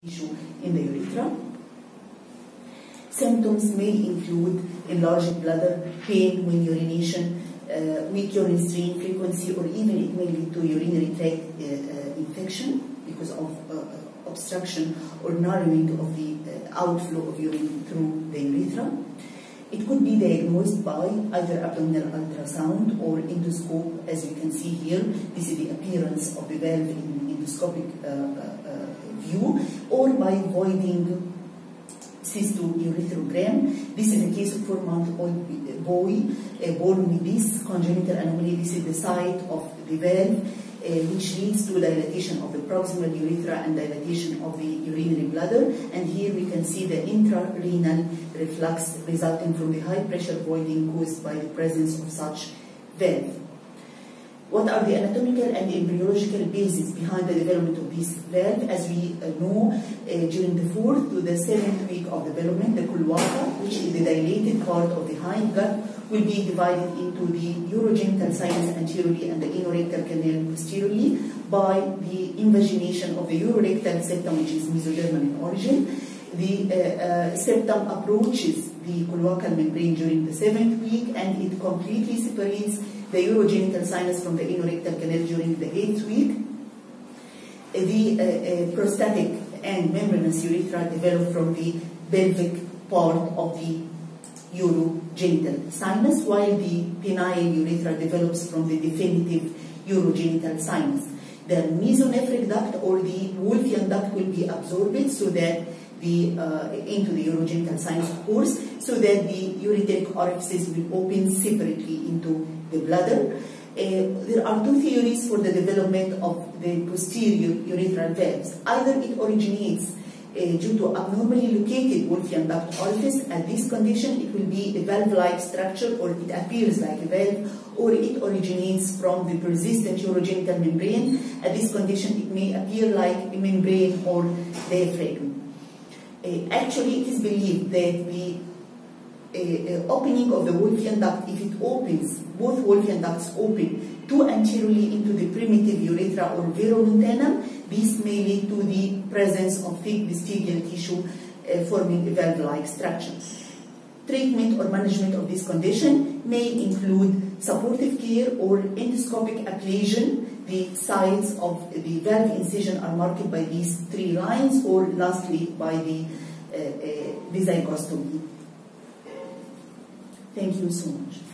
tissue in the urethra. Symptoms may include enlarged bladder, pain when urination, weak urine stream frequency, or even it may lead to urinary tract infection because of obstruction or narrowing of the outflow of urine through the urethra. It could be diagnosed by either abdominal ultrasound or endoscope, as you can see here. This is the appearance of the valve in endoscopic view, or by voiding cystourethrogram. This is the case of 4-month-old boy born with this congenital anomaly. This is the site of the valve, which leads to dilatation of the proximal urethra and dilatation of the urinary bladder. And here we can see the intrarenal reflux resulting from the high pressure voiding caused by the presence of such valve. What are the anatomical and embryological bases behind the development of this valve? As we know, during the 4th to the 7th week of development, the cloaca, which is the dilated part of the hind gut, will be divided into the urogenital sinus anteriorly and the anorectal canal posteriorly by the invagination of the urorectal septum, which is mesodermal in origin. The septum approaches the cloacal membrane during the 7th week, and it completely separates the urogenital sinus from the anorectal canal during the 8th week. The prostatic and membranous urethra develop from the pelvic part of the urogenital sinus, while the penile urethra develops from the definitive urogenital sinus. The mesonephric duct or the Wolffian duct will be absorbed so that into the urogenital sinus, of course, so that the ureteric orifices will open separately into the bladder. There are two theories for the development of the posterior urethral valves. Either it originates due to abnormally located Wolffian duct orifice. At this condition, it will be a valve-like structure, or it appears like a valve, or it originates from the persistent urogenital membrane. At this condition, it may appear like a membrane or diaphragm. Actually, it is believed that the opening of the Wolffian duct, if it opens, both Wolffian ducts open too anteriorly into the primitive urethra or verumontanum, this may lead to the presence of thick vestigial tissue forming a valve-like structure. Treatment or management of this condition may include supportive care or endoscopic ablation. The sides of the valve incision are marked by these 3 lines, or lastly by the zygostomy. Thank you so much.